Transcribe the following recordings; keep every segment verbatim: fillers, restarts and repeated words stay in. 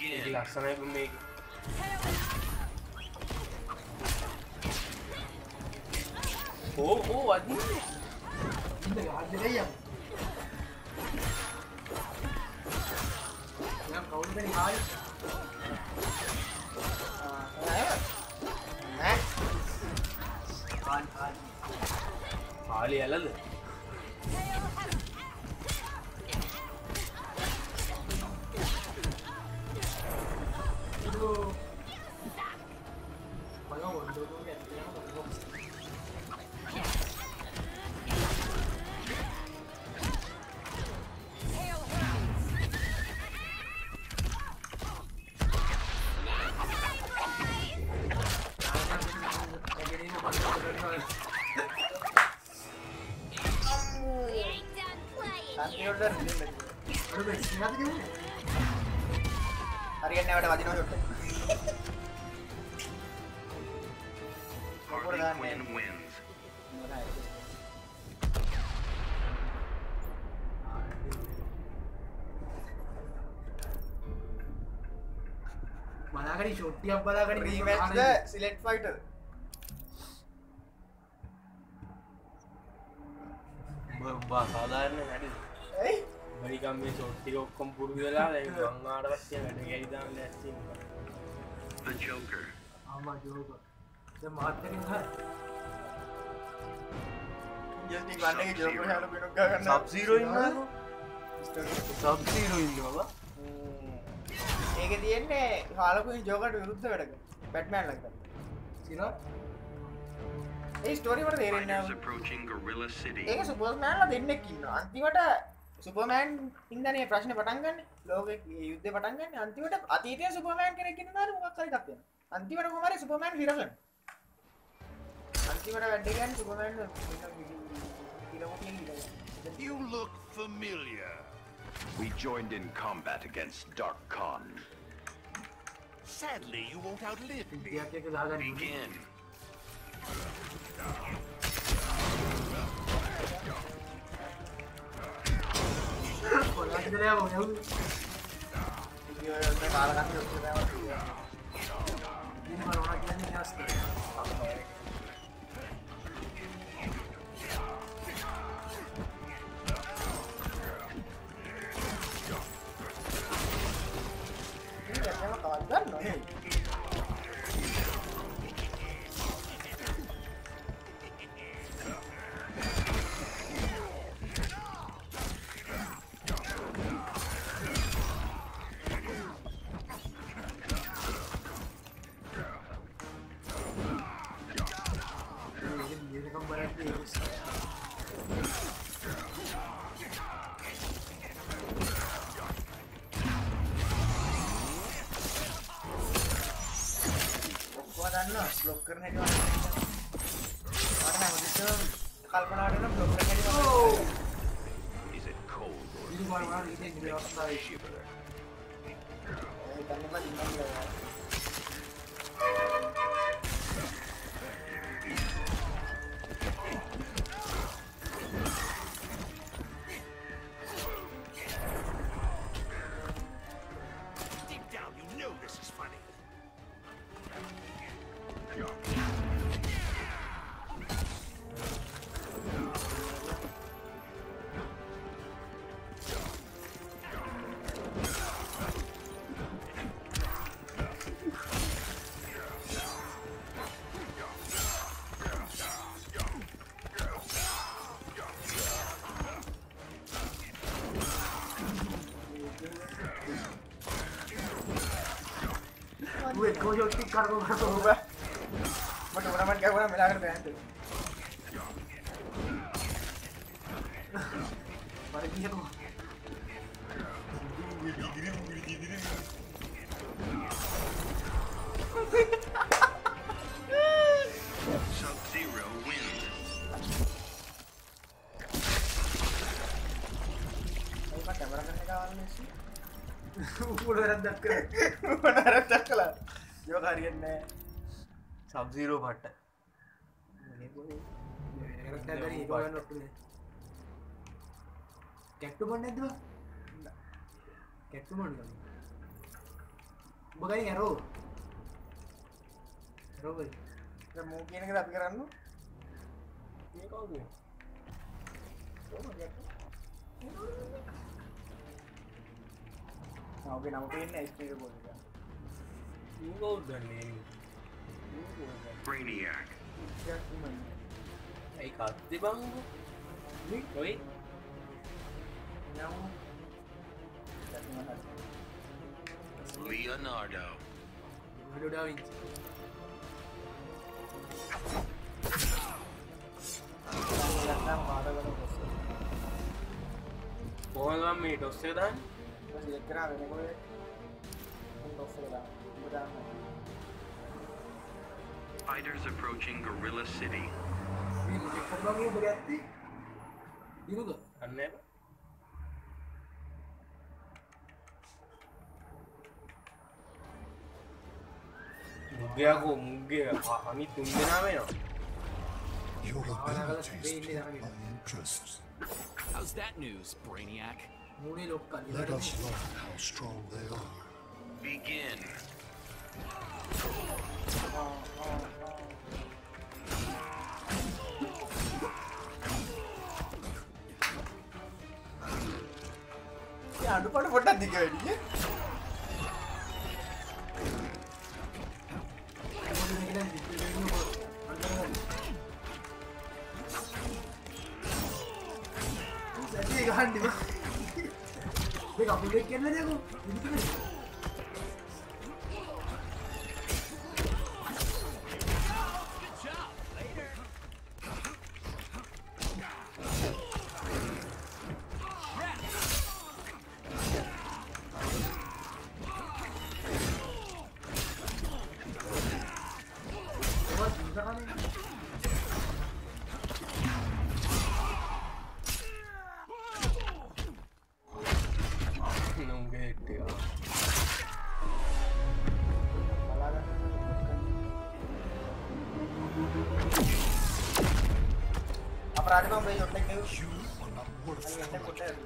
begin. ලස්සනයි මේක. ඕ ඕ අදින්නේ. ඉන්න ගහන්නේ යම්. නම් කවුරුද මේ හායි? ආ නෑ. නෑ. Hi hi. හාලි ඇලද? හරියන්නේ නැවට වදිනවා ෂොට් එක. Win wins. බලාගනි ෂොට් ටිකක් බලාගනි රීමැච් ද සිලෙක්ට් ෆයිටර්. බා සාධාරණ වැඩි. ඇයි? බයිකම් මේ ෂොට් ටික ඔක්කොම පුරුදු වෙලා දැන් මං ආවට පස්සේ වැඩ ගෑයි දාන්න ලෑස්ති වෙනවා. The Joker. ආමා ජෝකර්. දැන් මාත් එකෙන් හරි. ජස්ටි ගන්න එක ජෝකර් හැල පිනක් ගා ගන්න. සබ් සීරෝ ඉන්නවද? සබ් සීරෝ ඉන්නවා. ඒකේ තියෙන්නේ හාලකුයි ජෝකර්ට විරුද්ධ වැඩ කරන. බැට්මෑන් ළඟට. සීරෝ ඒ ස්ටෝරි වල තේරෙන්නේ නැහැ. Approaching Gorilla City. ඒක සුපර්මෑන්ලා දෙන්නෙක් ඉන්නවා. අන්තිමට සුපර්මෑන් ඉඳන්නේ ප්‍රශ්නේ පටන් ගන්න. ලෝකේ යුද්ධේ පටන් ගන්න. අන්තිමට අතීතයේ සුපර්මෑන් කෙනෙක් ඉන්නවා මොකක් හරි එකක් වෙනවා. අන්තිමට කොහොම හරි සුපර්මෑන් විරගන්න. අන්තිමට වැඩ ගන්න Superman You look familiar. We joined in combat against Dark Khan. Sadly, you won't outlive me. Begin. Block करने के बाद और मैं मुझे कल्पना करना ब्लॉक करने के बाद Is it cold or ये बार बार ये देख रहा था ये करने का दिन लगा Deep down, you know this is funny. Wait, go yo tik kar ko kar ko ba but tournament क्या हुआ मिला कर बैन दे मार दिया तो Sub-Zero wins. अरे मैं कैमरा करने का वाला नहीं ऊपर रद्द कर ऊपर रद्द कर जो कार्य ने සබ් සීරෝ පට්ට. रद्द करी एक बार नोट ले कैक्टो बन दो कैक्टो बन गया ඔබ ගන්නේ ඇරෝ ඇරෝ වෙයි දැන් මූ කියන එකද අපි කරන්නේ මේ කවුද මේ කොහොමද යන්නේ ආ ඔබේ නම පේන්නේ එච් එක පොල් එක මේ කවුද දන්නේ Brainiac. ඒ කද්දේ බං ඔයි Leonardo. Leonardo da Vinci කොහොමද මම මේ ටොස් එක දාන්නේ සිලෙක්ට් කරා වෙනකොට ටොස් එක දාන්න ඔබ දාන්න Fighters approaching Gorilla City. කොහොමද ඔබ ගැත්තේ දිනුද අන්නේ මුග්ගයාකෝ මුග්ගය අනිත් තුන් දෙනාම එනවා Your abilities pique my interest. How's that news, Brainiac? මූණේ ලොක්කා Let us learn how strong they are. Begin. ඒ අඩුපාඩු පොඩ්ඩක් දිග වැඩි ගහන්න දෙක අපේ කෙල්ල දෙකෝ අපරාධ මම මේ shot එක නෙවෙයි You are not worth අය එන්න කොට ඇවි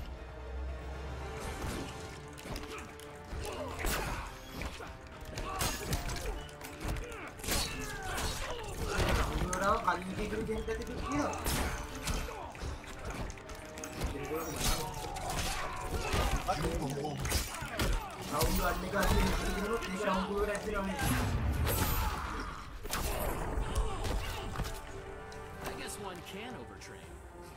මොනවාව කලින් කීකරු දෙන්නත් කියනවා You belong. රවුන්ඩ් වන්න එක අදින් ඉතිරිනොත් ඒක රවුන්ඩ් වලට ඇතුළේ යන්නේ I guess one can overtrain.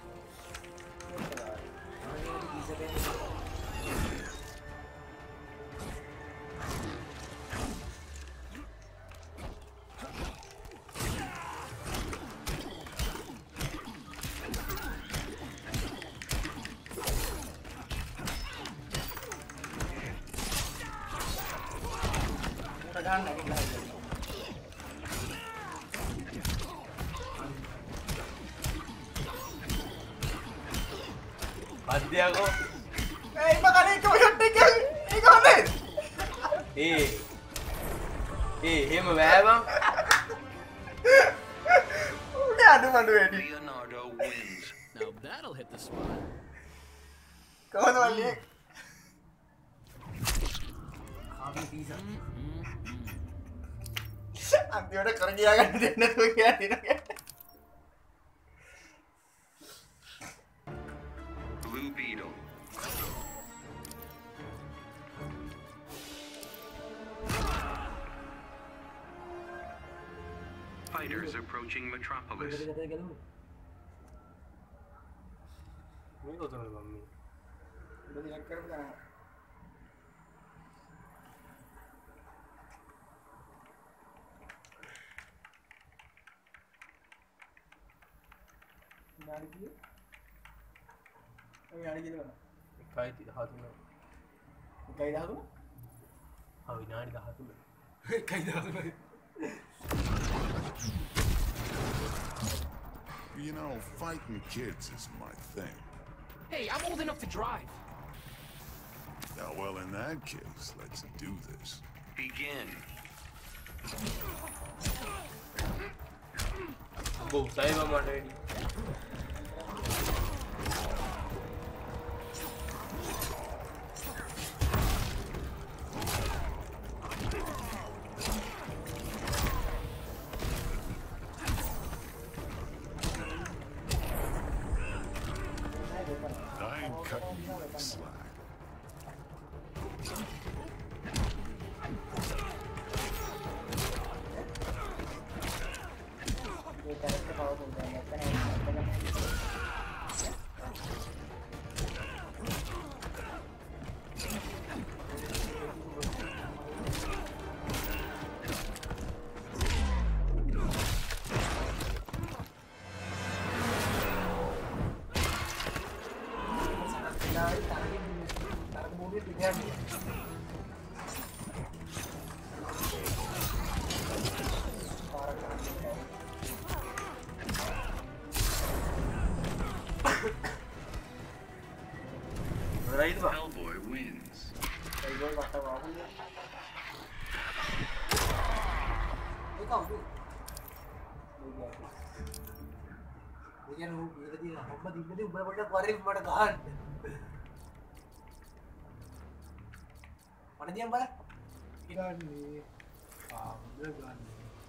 ගන්න නැගිටලා අධ්‍යයකෝ ඒ ඉබ කලින් එක shot එක ඒක හොඳයි ඒ ඒ එහෙම වැෑ බං උනේ අඩුපාඩු වැඩි Leonardo wins. Now that'll hit the spot. කොහොමද වල්ලියේ ආපි පීසා අන්තිමට කර ගියා ගන්න දෙන්න නැතුව කියලා දිනක Blue Beetle. Fighters approaching Metropolis. මේ කොතනද බං මේ ඔබ දිනක් කරපු ගන්න නාඩි කියේ ඔය නාඩි කියේ එකයි දහතුන එකයි දහතුන ආ විනාඩි දහතුන එකයි දහතුන You know, fighting kids is my thing. Hey, I'm old enough to drive. Now, well, in that case, let's do this. Begin. බෝ උසයි බං මට වැඩි cutting you any slack. Hellboy wins. Mana dia mbak? Gani, ah, udah gani.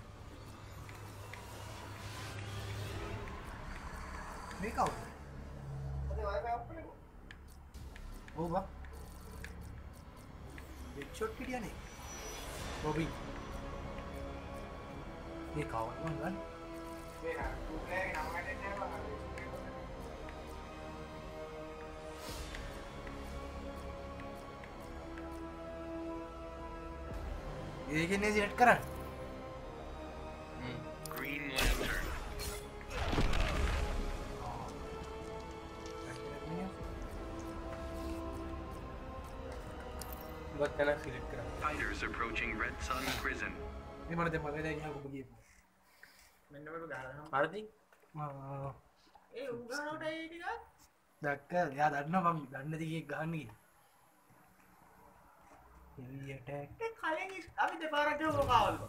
Ini kau? Ada wifi apa nih? Oh bang, headshot ke dia nih? Bobby, ini kau bang kan? Benar, bukan namanya dia bang. ये कि नहीं select करा Green Lantern. buat kena silik kena. Fighters approaching Red Sun Prison. ini mana dia pakai dia aku begitu මෙන්න මේක ගහලා හරිද? ah ඒ උගහනට ඒ ටිකක් දැක්ක එයා දන්නවා මම දන්නේ නැති එකක් ගහන්න කියලා heavy attack ඒ කලින් අපි දෙපාරක් ගහුවා කාවල්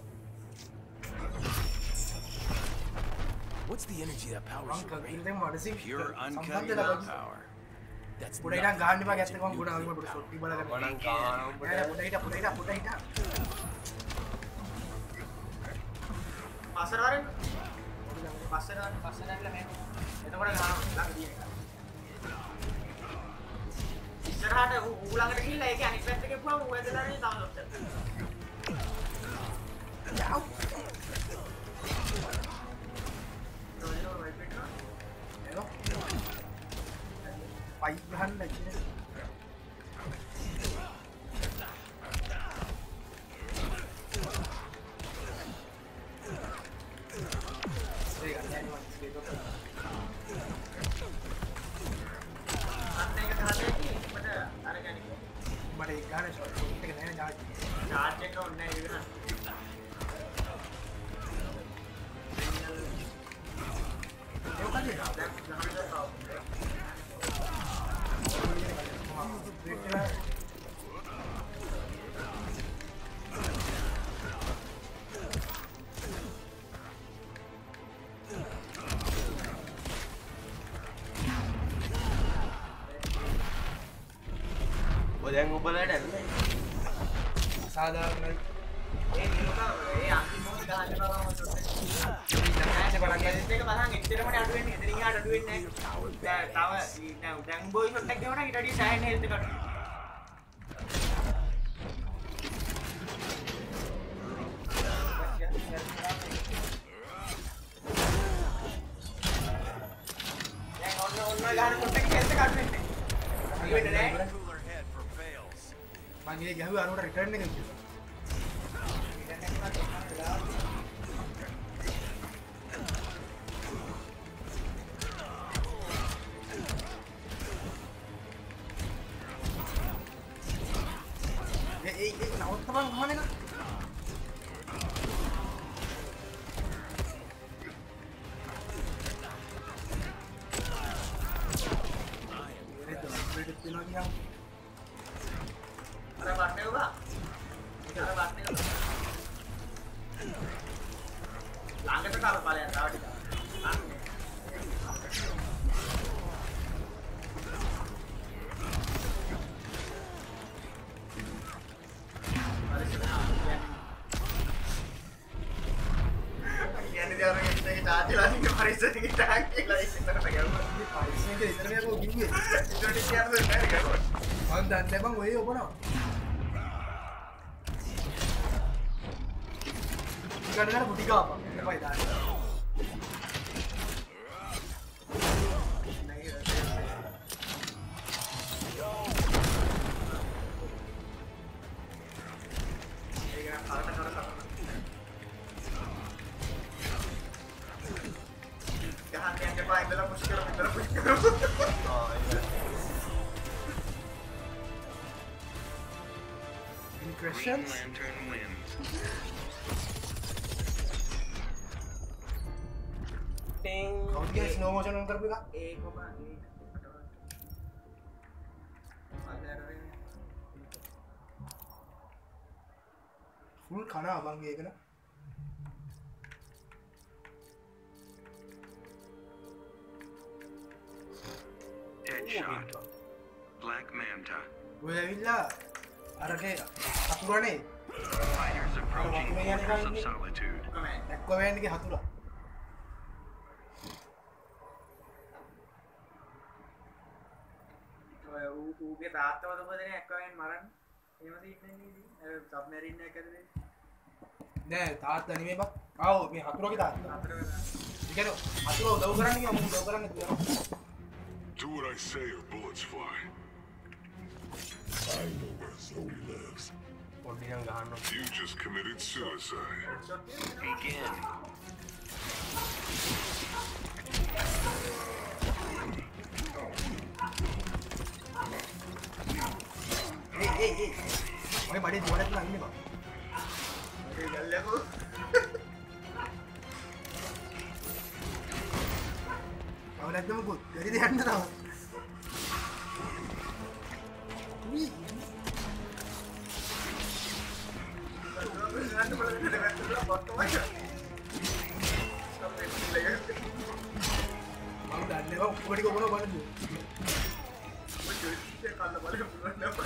What's the energy that powers මං your කලින් දැන් මඩසින් pure uncut සම්බන්ධ will ලබන power? That's පොඩ ඉතින් ගහන්න එපා ගැත්තේ මං ගොඩ ආවම පොඩ ෂොට් එක බලගන්න මනම් කානවා නෑ නෑ පොඩ හිට පොඩ හිට පොඩ හිට පස්සට වරෙන් පස්සට වරෙන් පස්සට ඇවිල්ලා මේ එතකොට ගහනවා ළඟ දින එක ඉස්සරහට ඌ ළඟට ගිහිල්ලා ඒකේ අනිත් පැත්තට ගිහුවම ඌ ඇදලා නේ තම ලොක්ට යාව් රෝලිනෝ රයිට් එනවා පයි ගහන්න නැන්නේ මට ඒ ගානේ ෂොට් එක නෑ charge charge එක ඕනේ නෑ ඉතින් ඒක කන්නේ දැන් ගහන්න තාව දැන් ඔබලට සාධාරණයි ඒ නිලුක ඒ අන්තිම මොකද ගහන්න බෑ මම ෂොට් එක දැන් බලන්න ඒක බලන්න එච්චරම අඩු වෙන්නේ එතනින් එහාට අඩු වෙන්නේ නෑ තව දැන් දැන් බෝයි ෂොට් එක ගහනවා ඊට වඩා සෑහෙන හෙල්ත් එකක් දැන් ඔන්න ඔන්න ගහන ෂොට් එක හෙල්ත් එක අඩු වෙන්නේ අඩු වෙන්නේ නෑ මං ඒ ගැහුවා අරකට රිටර්න් එක කිව්වා ඒ ඒ ඒ නවත්ත බං ගහන එක අර වටේ ඔබ අර වටේ ඔබ ළඟට කර බලයන් තව ටිකක් අන්න කියන්නේ දාර එකේ තාජලා නික පරිසරෙක ටැග් කියලා ඉස්සරහට ගියා. පරිස්සමෙන් ඉතර මේක කිව්වේ ඉතින් කියන්නේ නැහැ ගලුවා. මම දන්නේ බං ඔය ඔබනවා. ටිකට ගන්න පුටි ගාපන්. එපයි දාන්න. Any questions? Lantern wins. ටින් How to get slow motion on කරපු එක? ඒකම ඒක Full කනවා බං ඒකන. Deadshot. Black Manta. ඔය ඇවිල්ලා අරගේ හතුරනේ Fighters approaching Fortress of Solitude. ඇක්වමෑන් එකේ හතුරා. ඔය ඌ ඌගේ තාත්තවද පොදනේ එක්කවෙන් මරන්න. එහෙම සීන් නෙන්නේ. අර සබ්මැරින් එකක් ඇතුලේ. නෑ තාත්තා නෙමෙයි බං. ආව් මේ හතුරගේ තාත්තා. අතර වෙලා. ඒ කියන්නේ හතුරව උදව් කරන්න ගියා මම උදව් කරන්න කියලා. Do what I say or bullets fly. I know where Zoe lives. පොඩ්ඩියක් ගහන්න. You just committed suicide. Begin. ඒ ඒ ඒ ඔය බඩේ දුවරක් නම් ඉන්නේ බං. ඒ ගල්ලකෝ. අවු නැත්නම් කොත් දෙරි දෙන්න තව. උයි ගන්න බලන්න දෙන්න බොත්තමයි. මම දන්නේ බං ඔක්කොටි කොබන බලන්න. ඔය කන්න බලන්න පුළුවන් නෑ.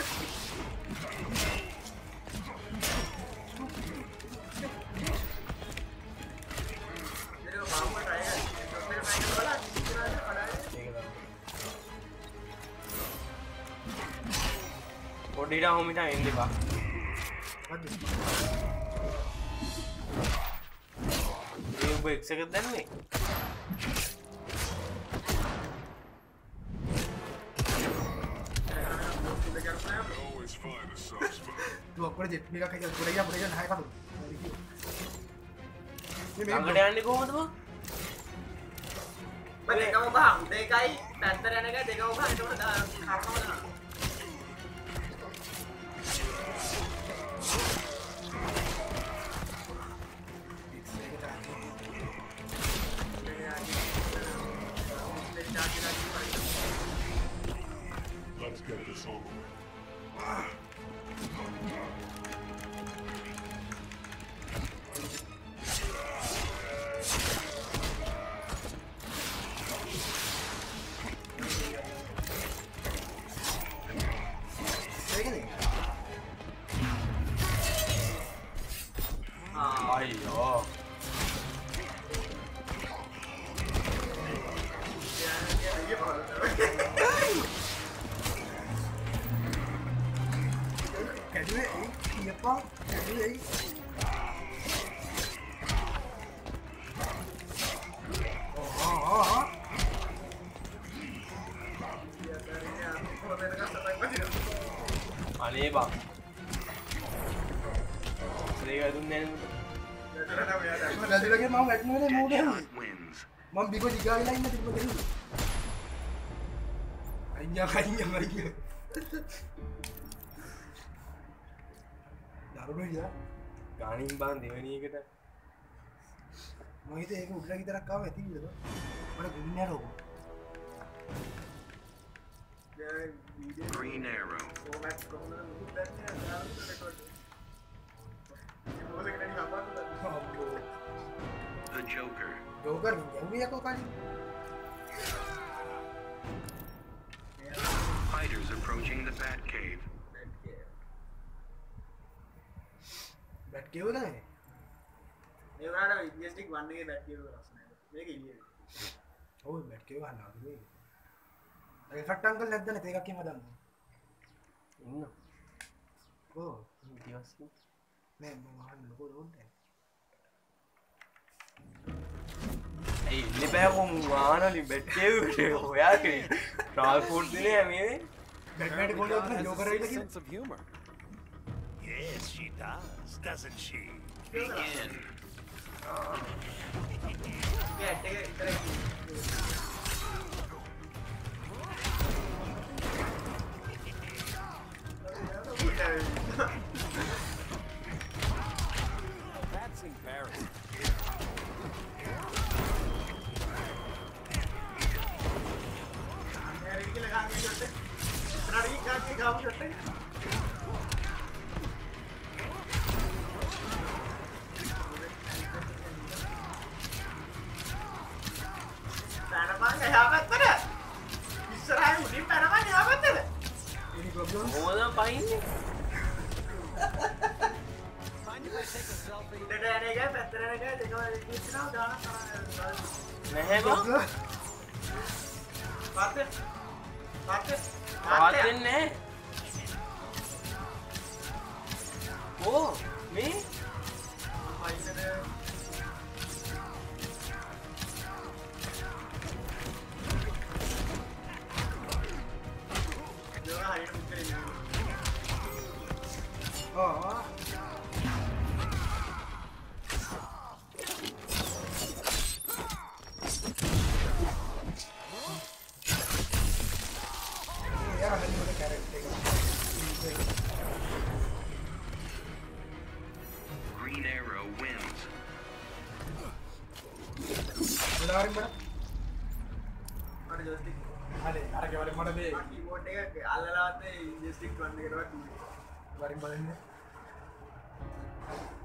පොඩ්ඩිට හොමිට එන්න එපා. ඒ ඔබ එක්ස් එකක් දැන්නේ? Always find a soft spot. Du ඔක්කොට ජෙට් එකක් හැදලා පොඩ ගියා පොඩ ගියා නහය කතු. මේ මේ ළඟට යන්නේ කොහොමද බං? බෑ දෙකම බහන් දෙකයි පැත්තට යන එක දෙකම බහන් ඒකට කර්මම දානවා. Let's get this over with. අයියෝ. කැඩුවේ ඒ කියපා කැඩුවේ ඒ ඕ ආ අනේ බං. ඒක දුන්නේ නෑ. වැදලගේ මම වැටුනේ මෝඩේ Deadshot wins. මම බිකෝ දිගාවිලා ඉන්න තිබ්බ දෙන්නේ අයියා අයියා අයියා දරුණු ඉතින් ගානින් බං දෙවෙනි එකට මම හිතේ ඒක උඩට විතරක් ආව ඇති නේද මට ගුණ යනවා Green arrow. කොහොමද කොහොමද මුකුත් දැන්නේ නැහැ රෙකෝඩ්. ඒක මොකද කියන්නේ අපන්න. The Joker. ජෝකර් යන්නේ යකෝ කලින් Fighters approaching the Batcave. Bat කියව නෑ මේ වුණාට ඉන්ජෙස්ටික් वन එකේ බැට් කියව රස නැහැ. මේක ඉලියේ. ඔව් බැට් කියව ගන්නවා මේ එෆෙක්ට් අංකල් නැද්ද නේ තේ එකක් කියන්න දාන්න. ඉන්න. ඕ ඊටවස් මේ මම අහන්න ලොකෝ රෝඩ් එක. ඒ ඉන්නේ බෑ කොම් වාහනවලින් බෙට්ටේ හොයාගෙන ට්‍රාන්ස්පෝර්ට් දිනේ මේ බැට්මෑන් කොල්ලෝ තමයි ජෝකර් වෙයිද කියලා. Sense of humor. Yes, she does, doesn't she? Begin. කැට් එක විතරයි. That's embarrassing. හරි කියලා ගන්න ෂොට් එක. රණි ගාගේ ගාව ෂොට් එක. පැනපන් එහා පැත්තට. ඉස්සරහින් උඩින් පැනපන් එහා පැත්තට. Any problem. ඕන පයින්නේ. Mind if I take a selfie? උඩට යන එකයි පැත්තට යන එකයි දෙකම ඉස්සරහා දාන කරන්නේ. නැහැ බං. පාත්තේ. පාත්තේ. පාත් වෙන්නේ නැහැ. ඕ මේ පයින්නද. ජෝනා හරියට මුත් කරේ. ආ යාර හරි මොකද කැරක්ටර් එක. Green Arrow wins. උදාහරණ බලන්න. මට ජොස්ටික් හරි අරගේ වලින් මට මේ කීබෝඩ් එක අල්ලලා නැත්නම් ජොස්ටික් වන්න එකටවත් වරින් බලන්න.